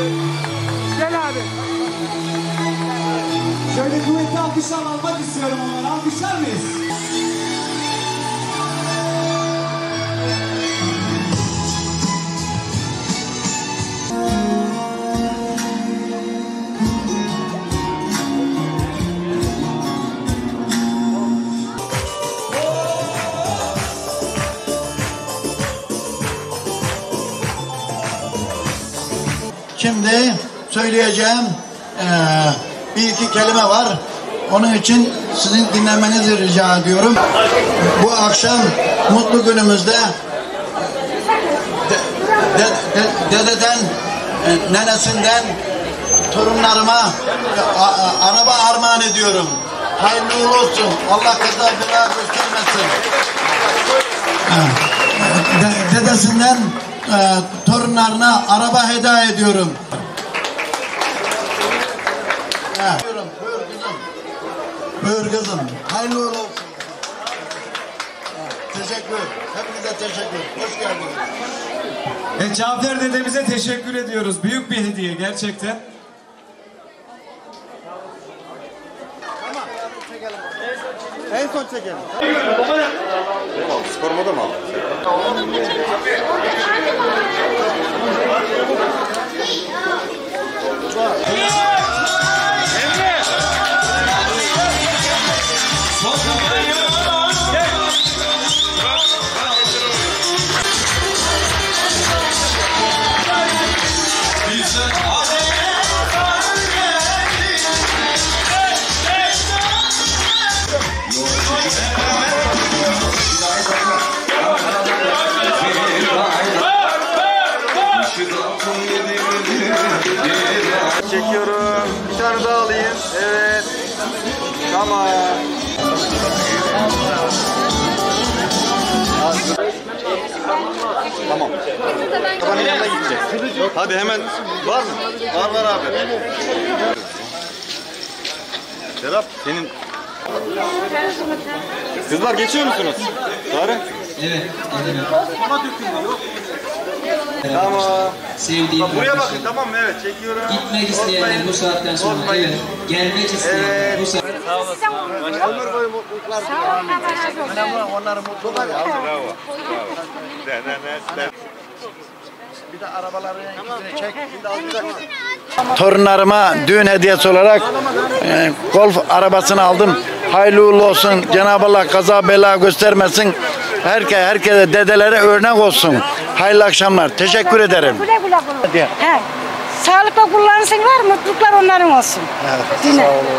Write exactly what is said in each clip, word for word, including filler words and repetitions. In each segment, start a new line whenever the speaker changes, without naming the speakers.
Gel abi.
Şöyle kuvvetli alkışlar almak istiyorum onlara. Alkışlar mıyız?
Şimdi söyleyeceğim eee, bir iki kelime var. Onun için sizin dinlemenizi rica ediyorum. Bu akşam mutlu günümüzde de, de, de, dededen, e, nenesinden torunlarıma a, a, araba armağan ediyorum. Hayırlı uğurlu olsun. Allah kaza bela göstermesin. De, dedesinden e, torunlarına araba hediye ediyorum. Ha. Buyur kızım. Buyur kızım. Hayırlı uğurlu olsun. Ha. Teşekkür. Hepinize teşekkür. Hoş geldiniz.
E, Cafer dedemize teşekkür ediyoruz. Büyük bir hediye gerçekten.
En son çekelim.
Spor moda mı aldın?
Çekiyorum. Bir tane daha alayım. Evet. Tamam.
Tamam. Babanın yanına gidecek. Hadi hemen. Var mı? Var var abi. Serap senin. Kızlar geçiyor musunuz? Sarı.
Evet.
Tamam.
Sevdiğim
Buraya bakın
kardeşim.
tamam mı? Evet çekiyorum.
Gitmek isteyenler bu saatten sonra, evet. Gelmek isteyenler bu saatten
Ömür boyu mutluluklar. Onların mutluluğu ya. Bravo. Bir de arabaların ikisini çek. Bir de al bir dakika.
Torunlarıma düğün hediyesi olarak e, golf arabasını aldım. Hayırlı uğurlu olsun. Cenab-ı Allah kaza bela göstermesin. Herke, herkese dedelere örnek olsun. Hayırlı akşamlar. Teşekkür ederim.
Güle güle kullan. He. Sağlıkla kullansınlar, mutluluklar onların olsun.
Evet, sağ olun.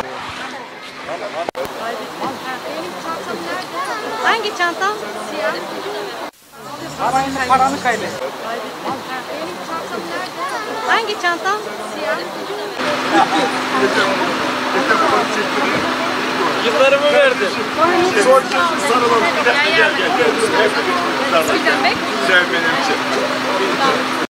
Hangi çantam? Siyah.
Paranı, paranı kaybet.
Hangi çantam? Siyah.
Yıllarımı verdim.
Sarılalım. Gel gel gel. Güzel benim için.